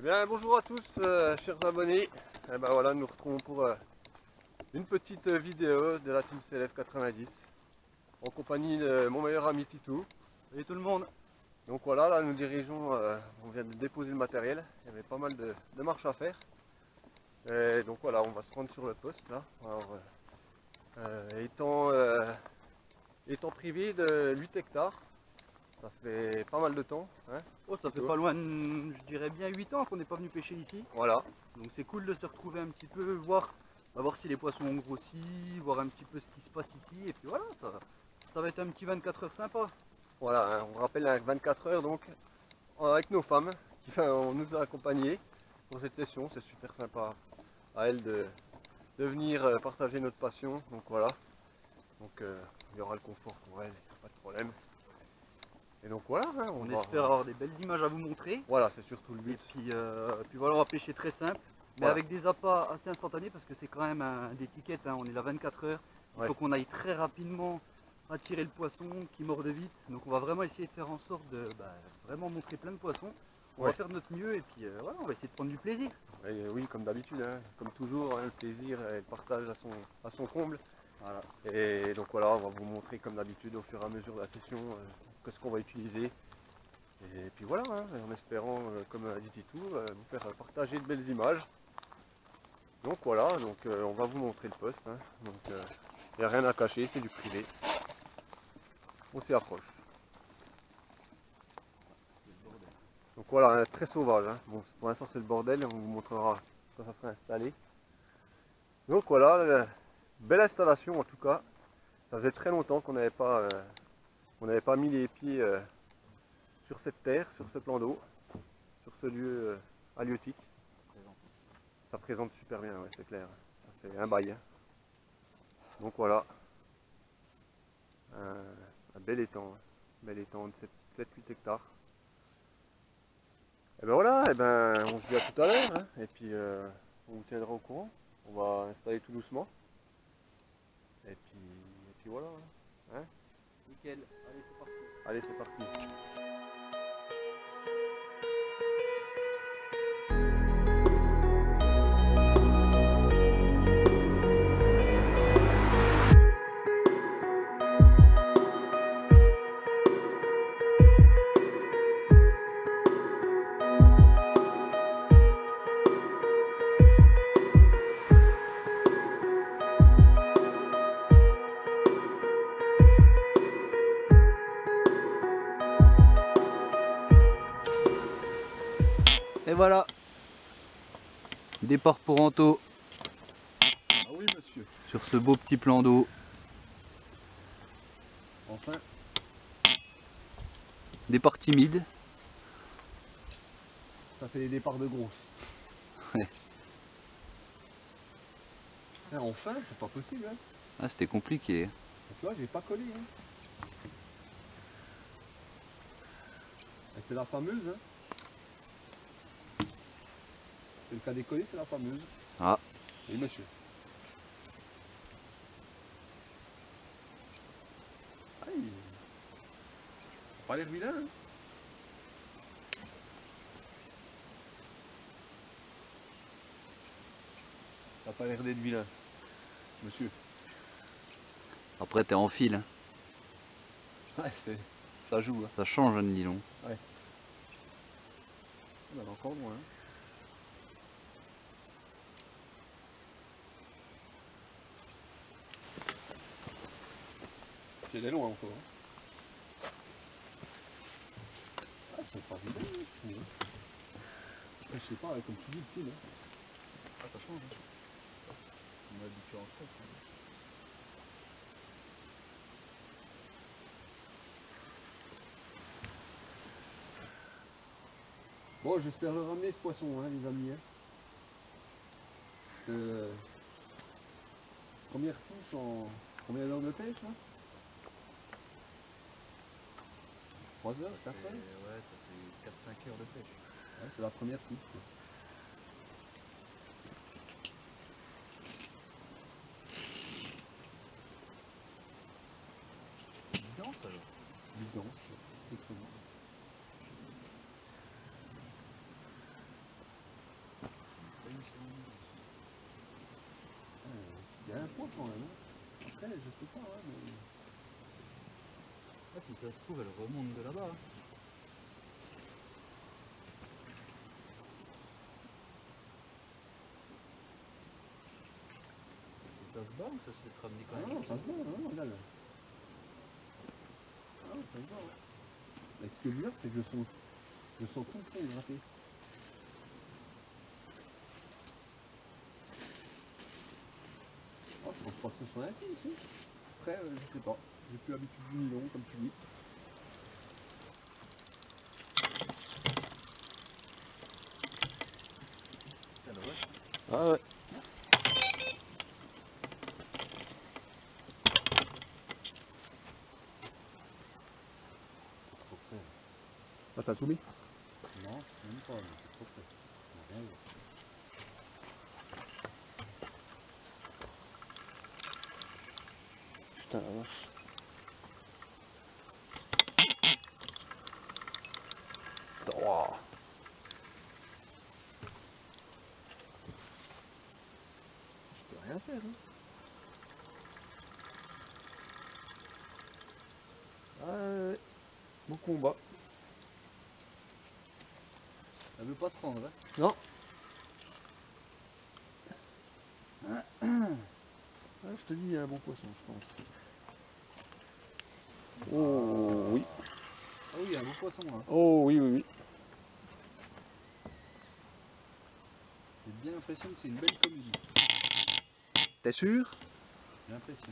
bien, bonjour à tous, chers abonnés. Et ben voilà, nous nous retrouvons pour une petite vidéo de la Team CLF 90 en compagnie de mon meilleur ami Titou. Salut tout le monde. Donc voilà, là nous dirigeons, on vient de déposer le matériel. Il y avait pas mal de marches à faire. Et donc voilà, on va se rendre sur le poste là. Alors, étant privé de 8 hectares, ça fait pas mal de temps. Hein, Oh, ça fait pas loin, je dirais bien 8 ans qu'on n'est pas venu pêcher ici. voilà. Donc c'est cool de se retrouver un petit peu, voir si les poissons ont grossi, voir un petit peu ce qui se passe ici. Et puis voilà, ça va être un petit 24 heures sympa. Voilà, hein, on rappelle avec 24 heures donc avec nos femmes qui nous a accompagnés pour cette session. C'est super sympa à elles de venir partager notre passion. Donc voilà, donc il y aura le confort pour elles, pas de problème. Et donc voilà, hein, On espère avoir des belles images à vous montrer. Voilà, c'est surtout le but. Et puis voilà, on va pêcher très simple, mais voilà, avec des appâts assez instantanés parce que c'est quand même des tickets, hein, on est là 24 heures. Il faut qu'on aille très rapidement attirer le poisson qui morde vite. Donc on va vraiment essayer de faire en sorte de vraiment montrer plein de poissons. On va faire de notre mieux et puis voilà, on va essayer de prendre du plaisir. Et oui, comme d'habitude, hein, comme toujours, hein, le plaisir et le partage à son comble. Voilà. Et donc voilà, on va vous montrer comme d'habitude au fur et à mesure de la session ce qu'on va utiliser. Et puis voilà, hein, en espérant, comme a dit Titou, vous faire partager de belles images. Donc voilà, donc on va vous montrer le poste. Hein. Donc il n'y a rien à cacher, c'est du privé. On s'y approche. Donc voilà, très sauvage. Hein. Bon, pour l'instant c'est le bordel, on vous montrera quand ça sera installé. Donc voilà, belle installation en tout cas. Ça faisait très longtemps qu'on n'avait pas mis les pieds sur cette terre, sur ce plan d'eau, sur ce lieu halieutique. Ça présente super bien, ouais, c'est clair. Ça fait un bail. Hein. Donc voilà, un bel étang, hein. Bel étang de 7-8 hectares. Et ben voilà, et ben on se dit à tout à l'heure, hein, et puis on vous tiendra au courant. On va installer tout doucement. Et puis voilà. Hein. Nickel, allez c'est parti. Allez c'est parti. Et voilà, départ pour Anto. Ah oui monsieur. Sur ce beau petit plan d'eau. Enfin. Départ timide. Ça c'est les départs de grosses. Ouais. Enfin, c'est pas possible. Hein. Ah, c'était compliqué. Tu vois, j'ai pas collé. Hein. Et c'est la fameuse. Hein. C'est le cas décollé, c'est la fameuse. Ah. Oui monsieur. Aïe. Pas l'air vilain. Hein. Ça n'a pas l'air d'être vilain, monsieur. Après t'es en fil. Hein. Ouais, ça joue. Hein. Ça change un nylon. Ouais. On en est encore loin. Hein. C'est loin encore. Hein. Ah, c'est pas vilain, je trouve. Je sais pas, comme tu dis, le fil. Hein. Ah, ça change. Hein. On est habitué en France. Hein. Bon, j'espère le ramener ce poisson, hein, les amis. Hein. Parce que première touche en combien d'heures de pêche là? 3 heures, 4 heures? Ouais, ça fait 4-5 heures de pêche. Ouais, c'est la première touche. Quoi. Dense alors. Dense, excellent. Il y a un point quand même. Hein. Après, je sais pas, hein, mais... Ah, si ça se trouve, elle remonte de là-bas. Hein. Et ça se bat ou ça se laisse ramener quand même? Non, ça se bat, non, regarde. Ah, ça se bat. Hein. Mais ce que je veux dire, c'est que je sens tout le fond gratté. Oh, je pense pas que ce soit un coup ici. Après, je sais pas. J'ai plus l'habitude du nylon, comme tu dis. Ah ouais. Trop près. Ah, t'as soumis? Non, même pas, c'est trop près. Rien vu. Putain la vache. Wow. Je peux rien faire. Hein. Ouais. Bon combat. Elle veut pas se rendre. Hein. Non. Ah, je te dis, il y a un bon poisson, je pense. Oh oui. Ah oui, il y a un beau poisson là. Oh oui, oui, oui. J'ai bien l'impression que c'est une belle comédie. T'es sûr? J'ai l'impression.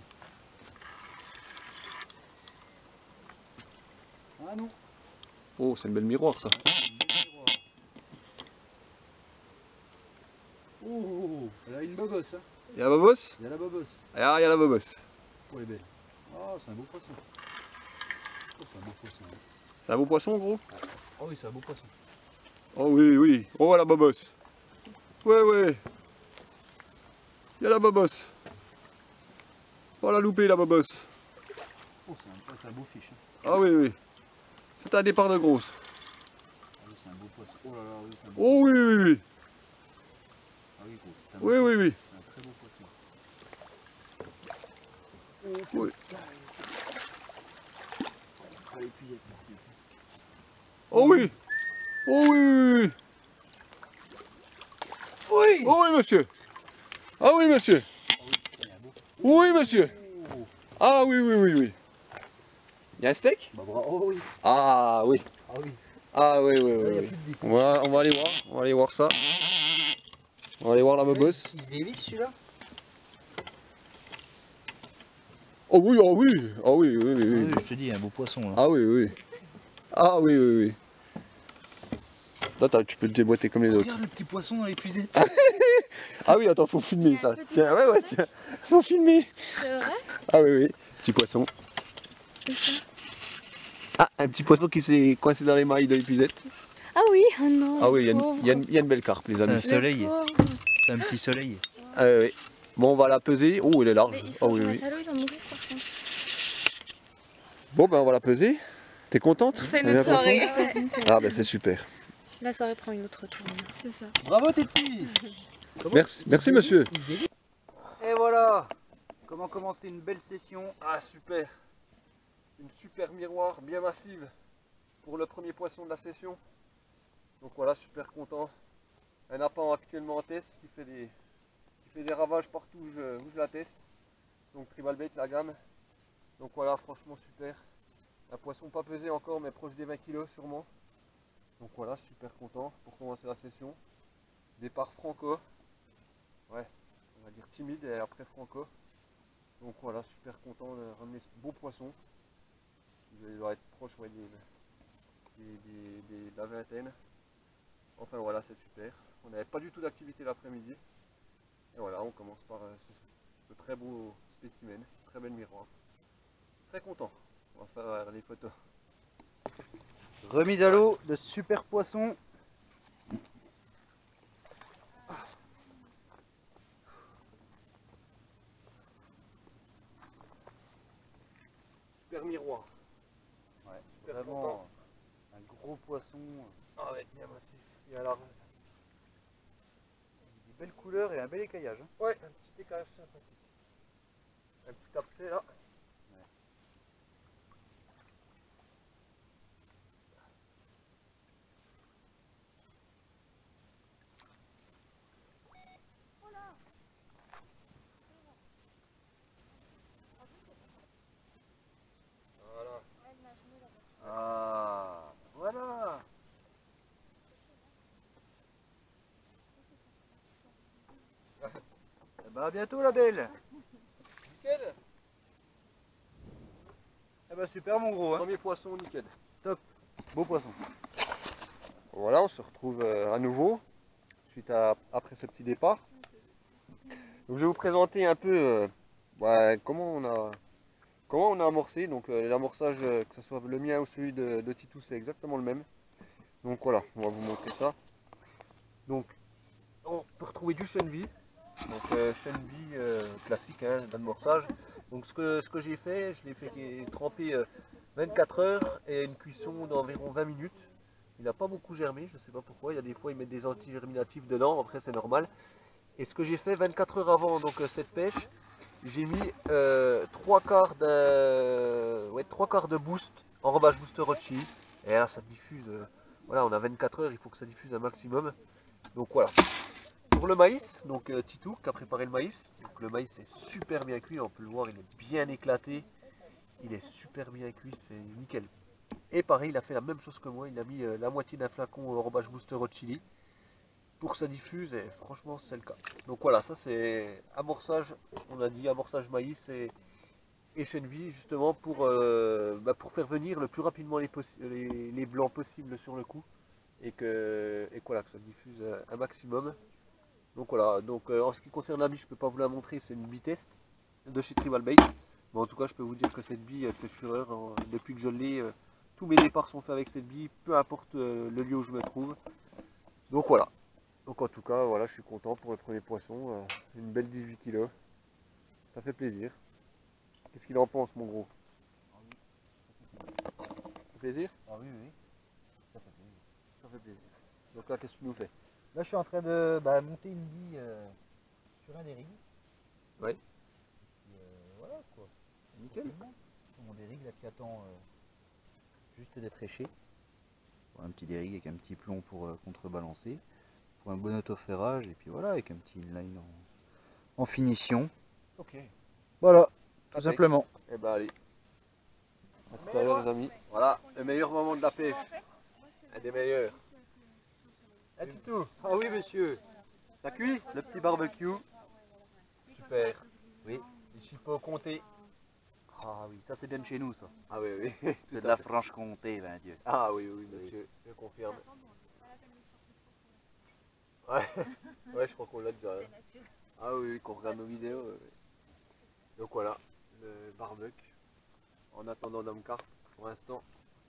Ah non. Oh, c'est une belle miroir ça. Oh, elle a une bobosse. Hein. Il y a la bobosse? Il y a la bobosse. Ah, il y a la bobosse. Oh, elle est belle. Oh, c'est un beau poisson. Oh, c'est un beau poisson. Hein. C'est un beau poisson, gros? Oh oui, c'est un beau poisson. Oh oui, oui. Oh, la bobosse. Ouais, ouais. Il y a la bobosse. Oh, la loupée, la bobosse. Oh, c'est un beau fiche. Hein. Ah oui, oui. C'est un départ de grosse. Ah oui, c'est un beau poisson. Oh là là, oui, c'est un beau Oh oui, oui, oui. Ah oui, gros, c'est un Oui, beau oui, oui. C'est un très beau poisson. Oui. Ah, l'épuisette, par contre. Oh oui. Oh oui, oui, oui. Oui. Oh oui, monsieur. Ah oui, monsieur. Ah oui, putain, il y a un beau. Oui, monsieur. Oh. Ah oui, oui, oui, oui. Il y a un steak? Bah bravo, oh oui. Ah oui. Ah oui. Ah oui, oui, Là, il oui. y a oui. plus de vis. On va aller voir. On va aller voir ça. On va aller voir la bobosse. Il se dévisse celui-là? Oh oui, oh oui. Ah oui, oui, oui, oui. je te dis, il y a un beau poisson là. Ah oui, oui. Ah oui, oui, oui. Là, tu peux le déboîter comme les autres. Regarde le petit poisson dans l'épuisette. Ah oui, attends, faut filmer ça. Tiens, ouais, ouais, tiens. Faut filmer. C'est vrai? Ah oui, oui. Petit poisson. Ah, un petit poisson qui s'est coincé dans les mailles de l'épuisette. Ah oui, oh non. Ah oui, pauvre. il y a une belle carpe, les C'est amis. un soleil. Le pauvre. C'est un petit soleil. Ah oui, oui. Bon, on va la peser. Oh, elle est large. Mais il Ah faut oui, que je oui. mette à l'eau, il va mourir par contre. Bon, ben on va la peser. T'es contente? On fait Elle est notre bien soirée. poisson Ah ben c'est super. La soirée prend une autre tournure. C'est ça. Bravo Téti. Merci monsieur. Et voilà. Comment commencer une belle session? Ah super. Une super miroir bien massive pour le premier poisson de la session. Donc voilà, super content. Un appât actuellement en test qui fait des ravages partout où je la teste. Donc Tribal Bait la gamme. Donc voilà, franchement super. Un poisson pas pesé encore mais proche des 20 kg sûrement. Donc voilà, super content pour commencer la session. Départ franco. Ouais, on va dire timide et après franco. Donc voilà, super content de ramener ce beau poisson. Il doit être proche ouais, de la vingtaine. Enfin voilà, c'est super. On n'avait pas du tout d'activité l'après-midi. Et voilà, on commence par ce très beau spécimen, très bel miroir. Très content. On va faire les photos. Remise à l'eau de super poisson. Super miroir. Ouais, Super vraiment content. un gros poisson. Ah ouais, bien massif. Et alors, belle couleur et un bel écaillage. Hein. Ouais, un petit écaillage sympathique. Un petit capsé là. Voilà. Ah, voilà. Eh ben, à bientôt la belle. Nickel. Eh ben super mon gros. Hein. Premier poisson nickel. Beau poisson. Voilà, on se retrouve à nouveau suite à après ce petit départ. Donc je vais vous présenter un peu comment on a amorcé. Donc l'amorçage, que ce soit le mien ou celui de Titou, c'est exactement le même. Donc voilà, on va vous montrer ça. Donc on peut retrouver du chènevis. Donc chènevis classique hein, d'amorçage. Donc ce que j'ai fait, je l'ai fait tremper 24 heures et une cuisson d'environ 20 minutes. Il n'a pas beaucoup germé, je ne sais pas pourquoi. Il y a des fois ils mettent des antigerminatifs dedans, après c'est normal. Et ce que j'ai fait 24 heures avant donc, cette pêche, j'ai mis 3/4 de boost, enrobage booster hot chili. Et là ça diffuse, voilà on a 24 heures, il faut que ça diffuse un maximum. Donc voilà. Pour le maïs, donc Titou qui a préparé le maïs. Donc le maïs est super bien cuit, on peut le voir, il est bien éclaté. Il est super bien cuit, c'est nickel. Et pareil, il a fait la même chose que moi, il a mis la moitié d'un flacon enrobage booster hot chili pour que ça diffuse et franchement c'est le cas. Donc voilà, ça c'est amorçage, on a dit amorçage maïs et chènevis justement pour faire venir le plus rapidement les blancs possibles sur le coup et voilà, que ça diffuse un maximum. Donc voilà, donc en ce qui concerne la bille, je ne peux pas vous la montrer, c'est une bille test de chez Tribal Bait. Mais en tout cas, je peux vous dire que cette bille, elle fait fureur. Depuis que je l'ai, tous mes départs sont faits avec cette bille, peu importe le lieu où je me trouve. Donc voilà. Donc en tout cas, voilà, je suis content pour le premier poisson. Une belle 18 kg. Ça fait plaisir. Qu'est-ce qu'il en pense, mon gros? Ça fait plaisir? Ah oui, oui, ça fait plaisir. Ça fait plaisir. Donc là, qu'est-ce que tu nous fais? Là je suis en train de monter une bille sur un des rigs. Oui. Et, voilà quoi. Nickel. Mon dérigue là qui attend juste d'être éché. Un petit dérigue avec un petit plomb pour contrebalancer. Pour un bon autoferrage et puis voilà avec un petit inline en finition. Ok. Voilà, tout Impec. simplement. Eh ben allez. À tout à l'heure les amis. Voilà, le meilleur moment de la pêche. Un des meilleurs. Ah Titou. Ah oui monsieur. Ça cuit? Le petit barbecue. Super. Oui. Les chipots comtés. Ah oui, ça c'est bien de chez nous ça. Ah oui, oui. C'est de la Franche-Comté, ben Dieu. Ah oui, oui, monsieur, je confirme. Ouais, ouais, je crois qu'on l'a déjà. Ah oui, qu'on regarde nos vidéos. Donc voilà, le barbecue. En attendant Dame Carpe, pour l'instant.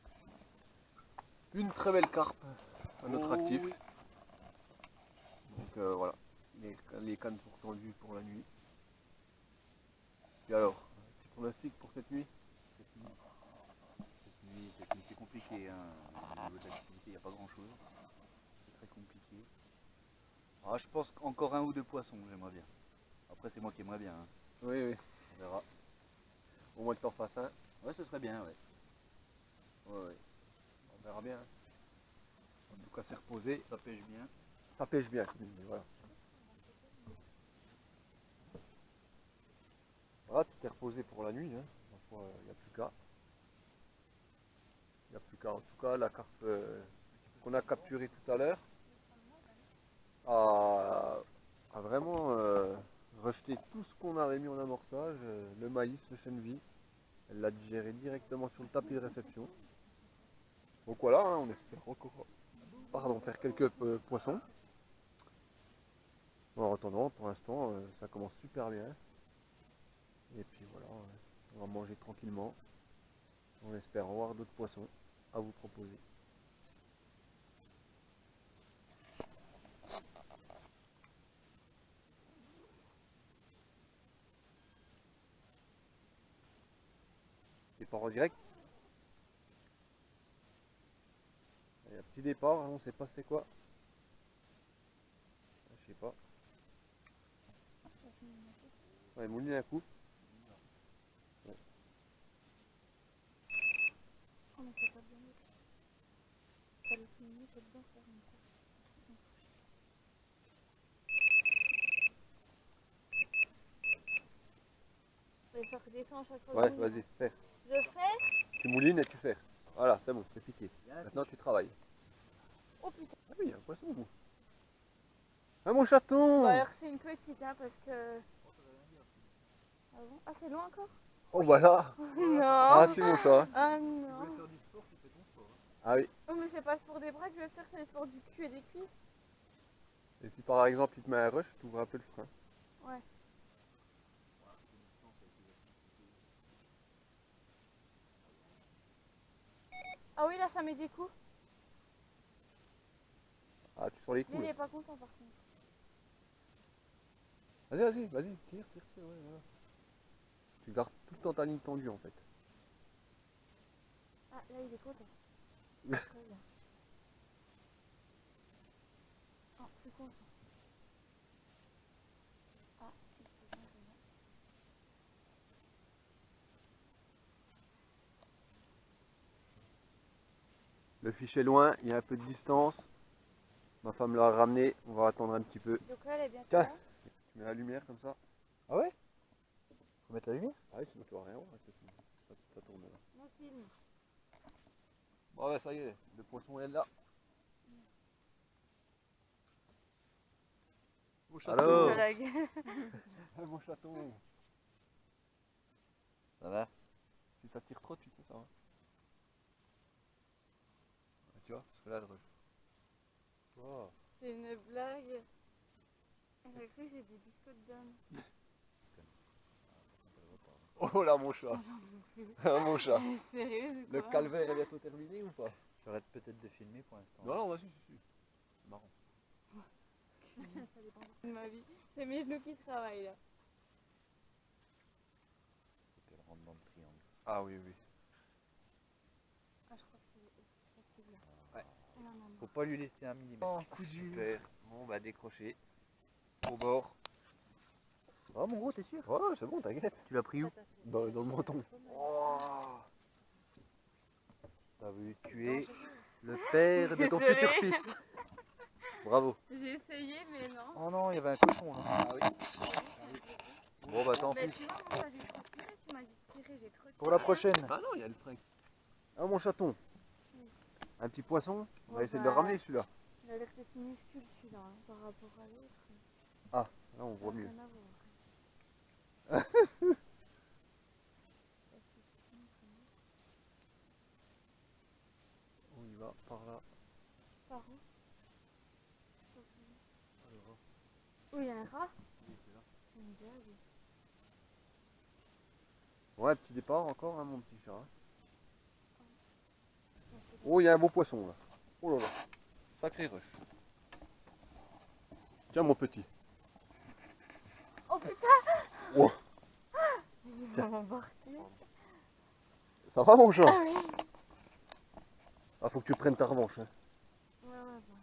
Une très belle carpe à notre actif. Oui. Donc voilà, les cannes sont tendues pour la nuit. Et alors, petit pronostic pour cette nuit? Cette nuit c'est compliqué. Hein. Au niveau de l'activité, il n'y a pas grand chose. C'est très compliqué. Ah, je pense qu'encore un ou deux poissons, j'aimerais bien. Après, c'est moi qui aimerais bien. Hein. Oui, oui, On verra. au moins que t'en fasses un. Ouais, ce serait bien, ouais. Ouais, ouais. On verra bien. En tout cas, c'est reposé. Ça pêche bien. Ça pêche bien, voilà. Voilà, tout est reposé pour la nuit. Hein. Il n'y a plus qu'à. Il n'y a plus qu'à. En tout cas, la carpe qu'on a capturée tout à l'heure a vraiment rejeté tout ce qu'on avait mis en amorçage, le maïs, le chènevis. Elle l'a digéré directement sur le tapis de réception. Donc voilà, hein, on espère encore faire quelques poissons. En attendant, pour l'instant, ça commence super bien. Et puis voilà, on va manger tranquillement. On espère avoir d'autres poissons à vous proposer. C'est pas en direct. Il y a un petit départ, on ne sait pas c'est quoi. Je sais pas. Ouais, mouline un coup. Oh, mais ça tape bien vite. T'as le fini, c'est bien faire une course. Mais ça redescend à chaque fois. Ouais, que je mouline. vas-y, fais. Je fais. Tu moulines et tu fais. Voilà, c'est bon, c'est piqué. Maintenant tu travailles. Oh putain. Ah oui, il y a un poisson au bout. Ah mon chaton! Bah alors c'est une petite hein parce que. Ah bon? Ah c'est loin encore? Oh bah là! Non. Ah si mon chat. Ah Tu voulais non. faire du sport, tu fais ton sport. Hein. Ah oui. Oh mais c'est pas le sport des bras que je vais faire, c'est le sport du cul et des cuisses. Et si par exemple il te met un rush, tu ouvres un peu le frein. Ouais. Ah oui là ça met des coups. Ah tu sens les coups Lui il là. est pas content par contre. Vas-y, tire, ouais, voilà. Tu gardes tout le temps ta ligne tendue en fait. Ah là il est content. Très bien. Ah plus content. Ah il fait bien, c'est bien. Le fiche est loin, il y a un peu de distance. Ma femme l'a ramené, on va attendre un petit peu. Donc là elle est bientôt Tiens. là. Tu mets la lumière comme ça. Ah ouais? Faut mettre la lumière? Ah oui, sinon tu vas rien voir. Ça tourne là. Mon film. Bon ouais, ça y est, le poisson est là. Mon chaton. Allô? À la gueule. Mon chaton. Ça va? Si ça tire trop, tu peux ça. Hein. Tu vois, parce que là, le rush. Oh. C'est une blague. Elle a cru que j'ai des biscottes d'âme. Oh là, mon chat. Ah, mon chat. Elle est sérieuse ou Le quoi? calvaire est bientôt terminé ou pas? J'arrête peut-être de filmer pour l'instant. Non, non, vas-y, si. C'est marrant. Ça dépend de ma vie. C'est mes genoux qui travaillent là. Faut qu'elle rentre dans le triangle. Ah oui, oui. Ah, je crois que c'est facile là. Ouais. Elle en a marre. Faut pas lui laisser un millimètre. Oh, coup dur. Super. Bon, bah décroché. Au bord. Oh mon gros, t'es sûr? Ouais, c'est bon, t'inquiète. Tu l'as pris où? Dans le menton. Oh. T'as voulu tuer le père de ton Désolée. futur fils. Bravo. J'ai essayé mais non. Oh non, il y avait un cochon là. Ah oui. Bon bah tant Mais pis. tu vois, moi j'ai trop tiré, tu m'as dit de tirer, j'ai trop tiré. Pour la prochaine. Ah non, il y a le frein. Ah, mon chaton. Un petit poisson. On va Ouais, essayer de le bah, ramener celui-là. Il a l'air d'être minuscule celui-là hein, par rapport à l'autre. Là, on Ça voit n'a mieux. rien à voir. On y va, par là. Par où? Où il y a un rat? C'est une blague. Ouais, petit départ encore, hein, mon petit chat. Non, c'est Oh, il y a un beau poisson là. Oh là là. Sacré rush. Tiens, mon petit. Oh putain! Oh. Ils vont m'embarquer. Ça va, mon chat? Ah oui! Ah, faut que tu prennes ta revanche. Hein. Ouais, ouais, bah.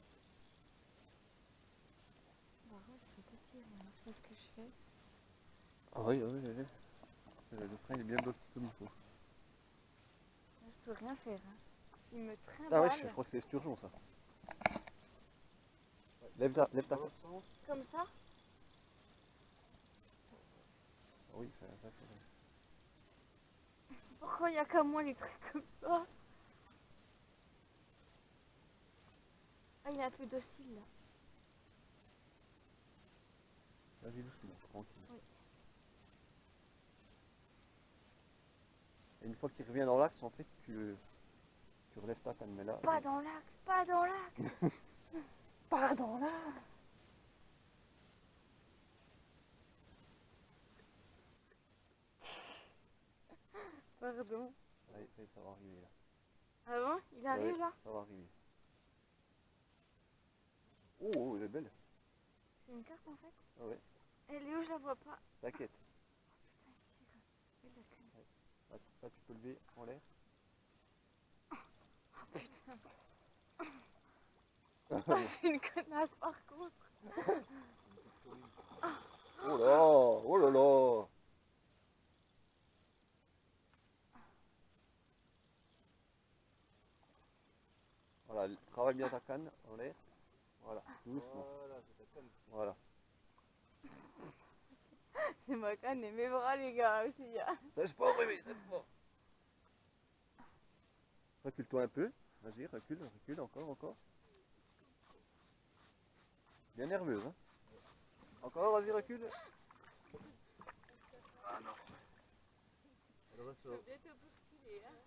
Bah, ouais, c'est pas pire, hein. Je sais pas ce que je fais. Ah oui, oui, oui. Le frein il est bien bloqué comme il faut. Là, je peux rien faire. Hein. Il me trimballe. Ah ouais, je crois que c'est esturgeon ça. Lève ta tête. Comme ça? Ah oui, ça. Pourquoi il y a qu'à moi les trucs comme ça? Ah, il est un peu docile là. Vas-y doucement, tranquille. Oui. Et une fois qu'il revient dans l'axe, en fait, tu relèves ta canne. Mais là, Pas dans l'axe, pas dans l'axe! Pas dans l'axe! Pardon. ça va arriver là. Ah bon? Il arrive Ouais, là? ça va arriver. Oh, elle est belle. C'est une carte en fait? Ah ouais, Elle est où? Je la vois pas. t'inquiète. Putain, il tire. Elle a qu'une. Là, tu peux lever en l'air. Oh putain. Ah, c'est une connasse par contre. Oh là, oh là là. Voilà, travaille bien ta canne en l'air. Voilà, doucement. Voilà, c'est ta canne. Voilà. C'est ma canne et mes bras, les gars, aussi. Sèche pas, bébé, sèche pas. Recule-toi un peu. Vas-y, recule, recule, encore, encore. Bien nerveuse, hein. Encore, vas-y, recule. Ah non. Elle ressort. Bientôt bousculer, hein.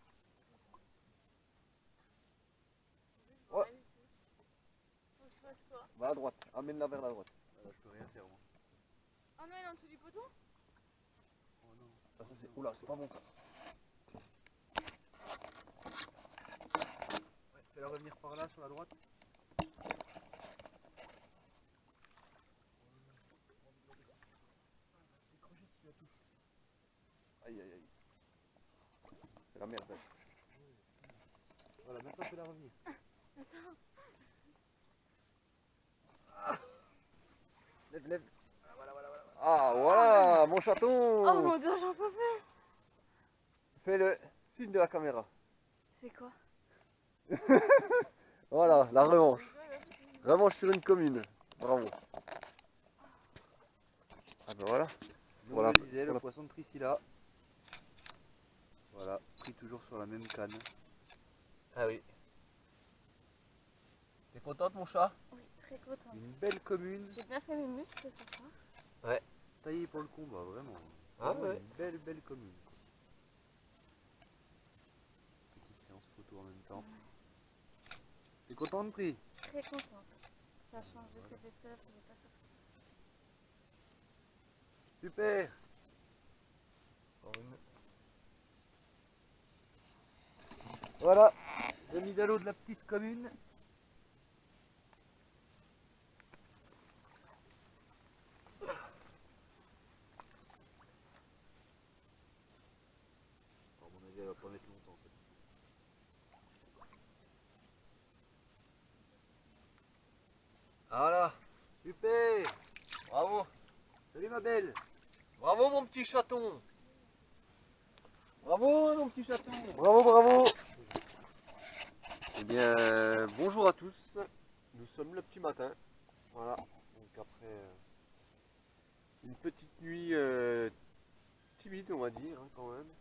Ouais. Faut que je fasse quoi? Va à droite, amène-la vers la droite. Là, je peux rien faire, moi. Oh non, il est en dessous du poteau? Oh non. Ah, ça c'est. Oula, c'est pas bon ça. Ouais, fais-la revenir par là, sur la droite. Aïe aïe aïe. C'est la merde. Voilà, maintenant fais-la revenir. Lève, lève. Ah voilà, mon chaton. Oh mon dieu, j'en peux plus! Fais le signe de la caméra. C'est quoi? Voilà, la revanche. Revanche sur une commune. Bravo. Ah ben voilà. Donc Voilà. je le disais, le Voilà. poisson de Priscilla. Voilà, pris toujours sur la même canne. Ah oui. T'es contente mon chat? Oui, très contente. Une belle commune, J'ai bien fait mes muscles ce soir. taillée pour le combat, vraiment. Ah Vraiment ouais. Une belle commune. Petite séance photo en même temps. T'es content de prix? Très contente. Ça a changé cette épreuve, je vais pas sortir. Super. Voilà, la mise à l'eau de la petite commune. À mon avis, elle va pas mettre longtemps. Voilà. Super. Bravo. Salut ma belle. Bravo mon petit chaton. Bravo mon petit chaton. Bravo, bravo. Eh bien, bonjour à tous. Nous sommes le petit matin. Voilà. Donc après une petite nuit timide, on va dire, hein, quand même.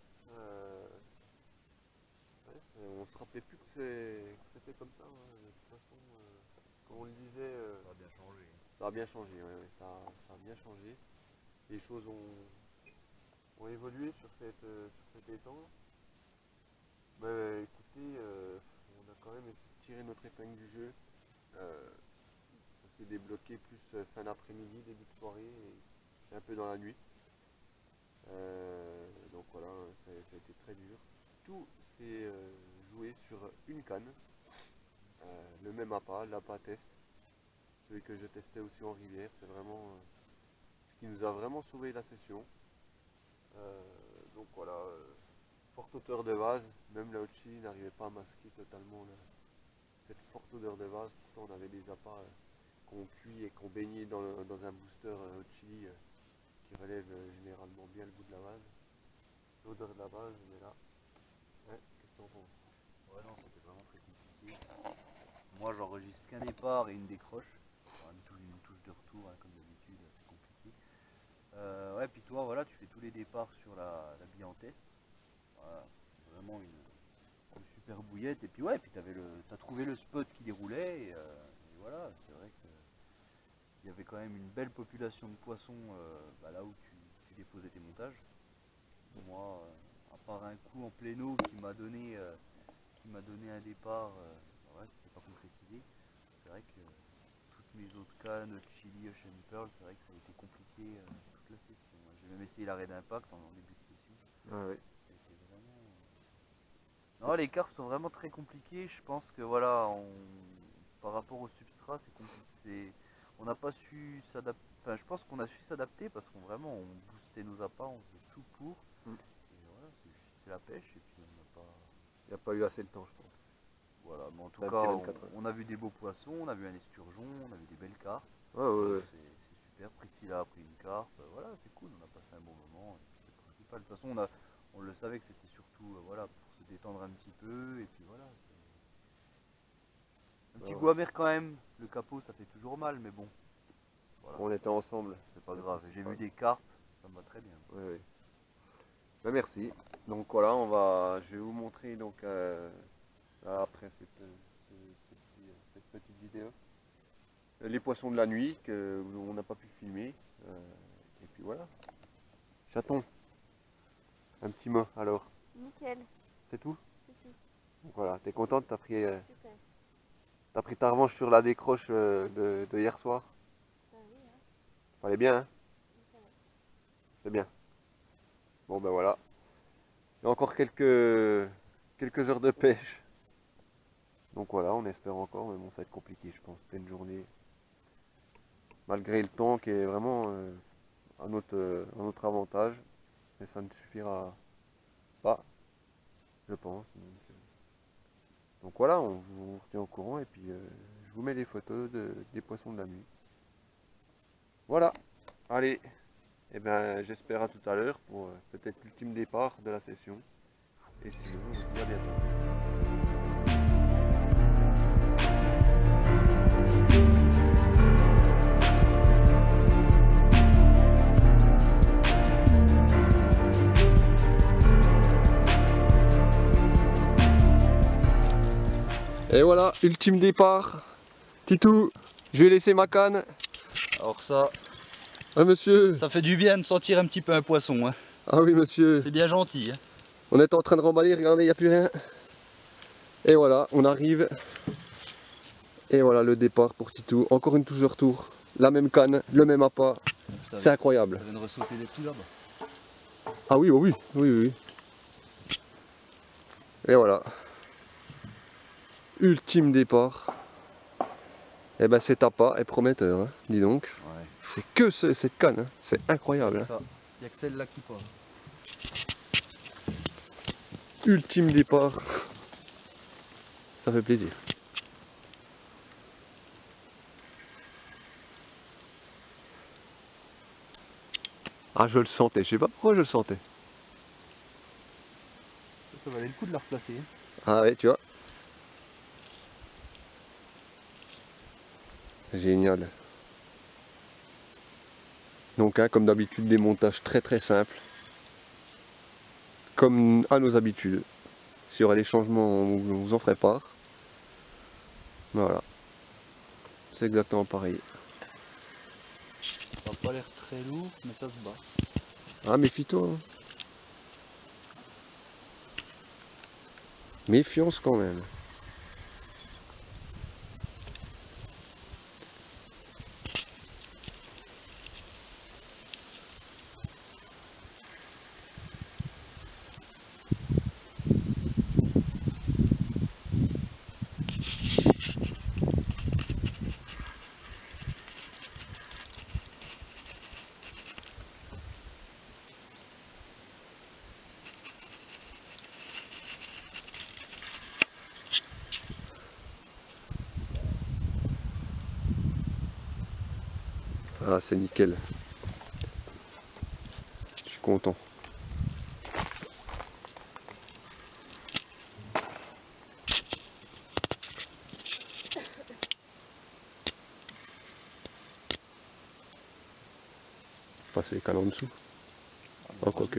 On se rappelait plus que c'était comme ça. Hein. De toute façon, comme on le disait, Ça a bien changé. ça a bien changé. Ça a bien changé. Les choses ont évolué sur cette étang. Mais écoutez, on a quand même tiré notre épingle du jeu. Ça s'est débloqué plus fin d'après-midi, début de soirée et un peu dans la nuit. Donc voilà, ça a été très dur. Tout s'est joué sur une canne, le même appât, l'appât test, celui que je testais aussi en rivière. C'est vraiment ce qui nous a vraiment sauvé la session. Donc voilà, forte hauteur de vase, même la Ochi n'arrivait pas à masquer totalement cette forte odeur de vase. Pourtant on avait des appâts qu'on cuit et qu'on baignait dans un booster Ochi qui relève généralement bien le bout de la vase. L'odeur de la vase, on est là. Ouais, qu'est-ce que t'en penses? Ouais, non, c'était vraiment très compliqué. Moi, j'enregistre qu'un départ et une décroche. Enfin, une touche de retour, hein, comme d'habitude, c'est compliqué. Ouais, puis toi, voilà, tu fais tous les départs sur la bille en test. Voilà, c'est vraiment une super bouillette. Et puis, ouais, puis t'as trouvé le spot qui déroulait. Et voilà, c'est vrai qu'il y avait quand même une belle population de poissons là où tu déposais tes montages. Moi, à part un coup en plein eau qui m'a donné un départ ouais, qui s'est pas concrétisé, c'est vrai que toutes mes autres cannes, Chili, Ocean Pearl, c'est vrai que ça a été compliqué toute la session. J'ai même essayé l'arrêt d'impact en début de session. Ah oui. C'était vraiment... Non, les carpes sont vraiment très compliquées. Je pense que voilà, par rapport au substrat, c'est compliqué. On n'a pas su s'adapter. Enfin, je pense qu'on a su s'adapter parce qu'on vraiment on boostait nos appâts, on faisait tout pour. Mm. Et voilà, c'est la pêche et puis on n'a pas. Il n'y a pas eu assez de temps, je pense. Voilà, mais en tout Ça a cas, tiré le 4 heures. on a vu des beaux poissons, on a vu un esturgeon, on a vu des belles carpes. Ouais, ouais, ouais. C'est super. Priscilla a pris une carpe. Voilà, c'est cool, on a passé un bon moment. C'est le principal. De toute façon, on le savait que c'était surtout voilà, pour se détendre un petit peu. Et puis voilà. Un petit goût amer quand même. Le capot, ça fait toujours mal, mais bon. Voilà. On était ensemble. C'est pas grave. J'ai vu des carpes, ça me va très bien. Oui, oui. Ben, merci. Donc voilà, je vais vous montrer donc après cette petite vidéo les poissons de la nuit qu'on n'a pas pu filmer. Et puis voilà. Chaton, un petit mot alors. Nickel, C'est tout? c'est tout. Donc voilà, t'es contente? Super. T'as pris ta revanche sur la décroche de hier soir? Bah oui, hein. Fallait bien, hein? Ça va. C'est bien. Bon ben voilà. Il y a encore quelques heures de pêche. Donc voilà, on espère encore, mais bon ça va être compliqué je pense, pleine journée. Malgré le temps qui est vraiment à notre avantage. Mais ça ne suffira pas, je pense. Donc voilà, on vous retient au courant et puis je vous mets des photos des poissons de la nuit. Voilà, allez, et ben j'espère à tout à l'heure pour peut-être l'ultime départ de la session. Et sinon, on se dit à bientôt. Et voilà, ultime départ. Titou, je vais laisser ma canne. Alors ça, Ah monsieur. ça fait du bien de sentir un petit peu un poisson. Hein. Ah oui monsieur. C'est bien gentil. Hein. On est en train de remballer, regardez, il n'y a plus rien. Et voilà, on arrive. Et voilà le départ pour Titou. Encore une touche de retour. La même canne, le même appât. C'est incroyable. Ça vient de ressauter des petits là-bas. Ah oui, oui, oui, oui. Et voilà. Ultime départ. Et ben cet appât est prometteur, hein, dis donc. Ouais. C'est que cette canne, hein. C'est incroyable. Hein. Il n'y a que celle-là qui part. Ultime départ. Ça fait plaisir. Ah je le sentais, je sais pas pourquoi je le sentais. Ça valait le coup de la replacer. Hein. Ah ouais, tu vois. Génial. Donc hein, comme d'habitude des montages très très simples. Comme à nos habitudes. S'il y aurait des changements, on vous en ferait part. Voilà. C'est exactement pareil. Ça n'a pas l'air très lourd, mais ça se bat. Ah méfie-toi. Hein. Méfiance quand même. Ah c'est nickel. Je suis content. Passer les cannes en dessous. Ah quoique.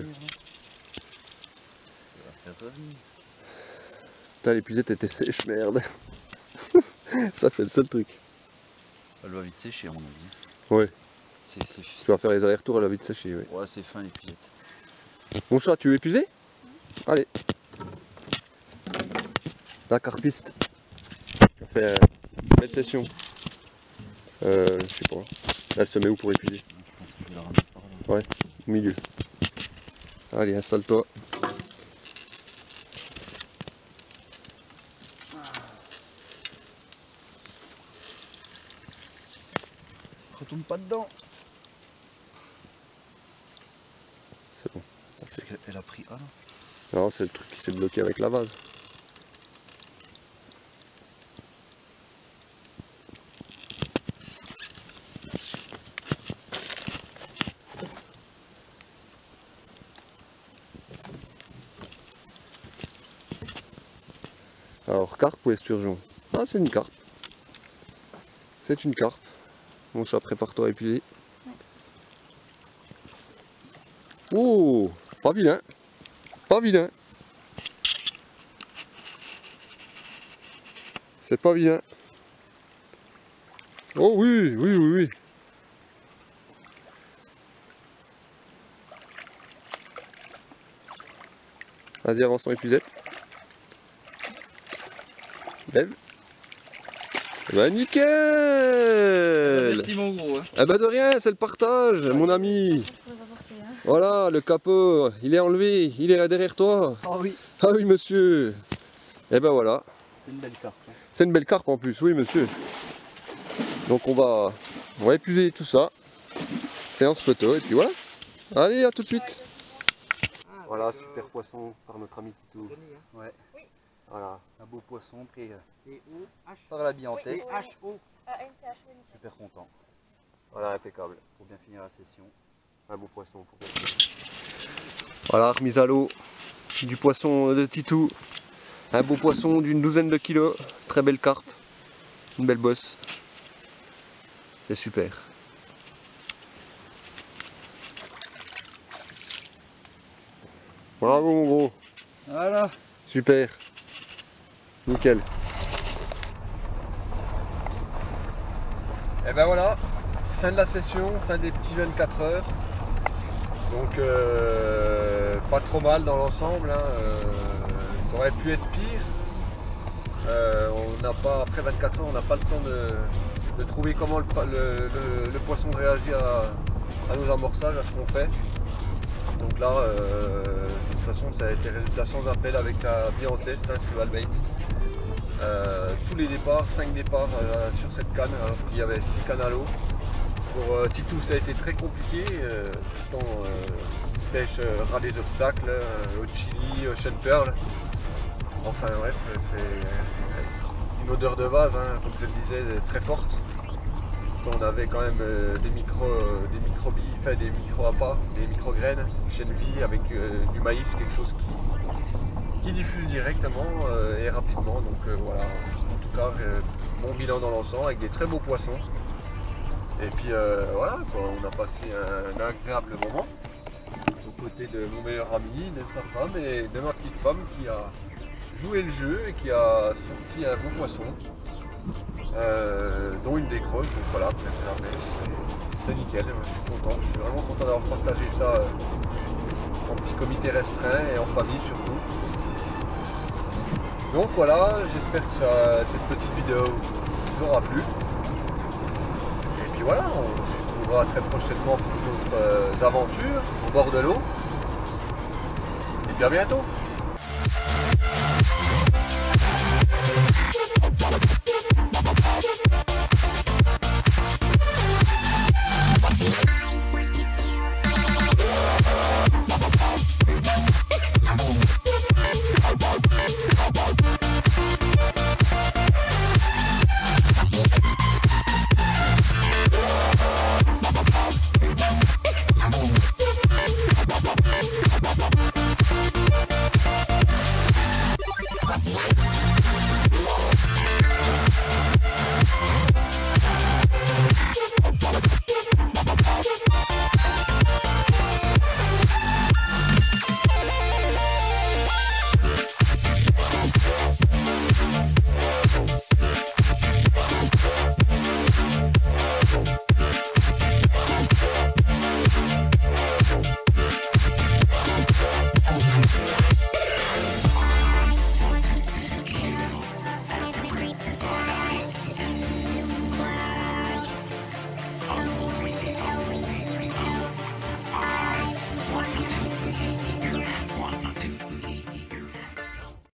Putain l'épuisette était sèche, merde. Ça c'est le seul truc. Elle va vite sécher à mon avis. Ouais. Tu Tu vas faire les allers-retours, elle va vite sécher. Ouais. Ouais, c'est fin l'épuisette. Mon chat, tu veux épuiser? Allez. La carpiste. Ça fait une belle session. Je sais pas. Elle se met où pour épuiser? Je pense que je vais la ramener par là. Ouais, au milieu. Allez, installe-toi. Retourne pas dedans. C'est bon. Parce qu'elle a pris. Ah non. Non, c'est le truc qui s'est bloqué avec la vase. Alors, carpe ou esturgeon? Ah, c'est une carpe. C'est une carpe. Mon chat, prépare-toi à épuiser. Oh, pas vilain. Pas vilain. C'est pas vilain. Oh oui, oui, oui, oui. Vas-y, avance ton épuisette. Lève. Bah nickel. Merci mon gros. Hein. Ah bah de rien, c'est le partage, mon ami. Voilà, le capot, il est enlevé, il est derrière toi. Ah oui. Ah oui, monsieur. Et ben voilà. C'est une belle carte. Hein. C'est une belle carpe en plus, oui, monsieur. Donc on va épuiser tout ça. Séance photo, et puis voilà. Allez, à tout de suite. Voilà, super poisson par notre ami Titou. Ouais. Voilà. Un beau poisson pris par la biantesse. Super content. Voilà, impeccable. Pour bien finir la session. Un beau poisson. Voilà, remise à l'eau du poisson de Titou. Un beau poisson d'une douzaine de kilos. Très belle carpe. Une belle bosse. C'est super. Bravo mon gros. Voilà. Super. Nickel. Et ben voilà, fin de la session, fin des petits 24 heures. Donc pas trop mal dans l'ensemble. Hein. Ça aurait pu être pire. On n'a pas, après 24 heures, on n'a pas le temps de trouver comment le poisson réagit à nos amorçages, à ce qu'on fait. Donc là, de toute façon, ça a été résultat sans appel avec la biantesse, Fluval Bait. Tous les départs, 5 départs sur cette canne, alors qu'il y avait 6 cannes à l'eau. Pour Titou, ça a été très compliqué, pourtant pêche ras des obstacles, au chili, ocean pearl. Enfin bref, c'est une odeur de vase, hein, comme je le disais, très forte. On avait quand même des micro-billes, enfin des micro-appâts, des micro-graines, chènevis avec du maïs, quelque chose qui diffuse directement et rapidement. Donc voilà, en tout cas, bon bilan dans l'ensemble avec des très beaux poissons. Et puis voilà, quoi, on a passé un agréable moment aux côtés de mon meilleur ami, de sa femme et de ma petite femme qui a joué le jeu et qui a sorti un beau poisson. Dont une décroche, donc voilà, c'est nickel, je suis content, je suis vraiment content d'avoir partagé ça en petit comité restreint et en famille surtout. Donc voilà, j'espère que cette petite vidéo vous aura plu. Et puis voilà, on se retrouvera très prochainement pour d'autres aventures au bord de l'eau. Et bien à bientôt.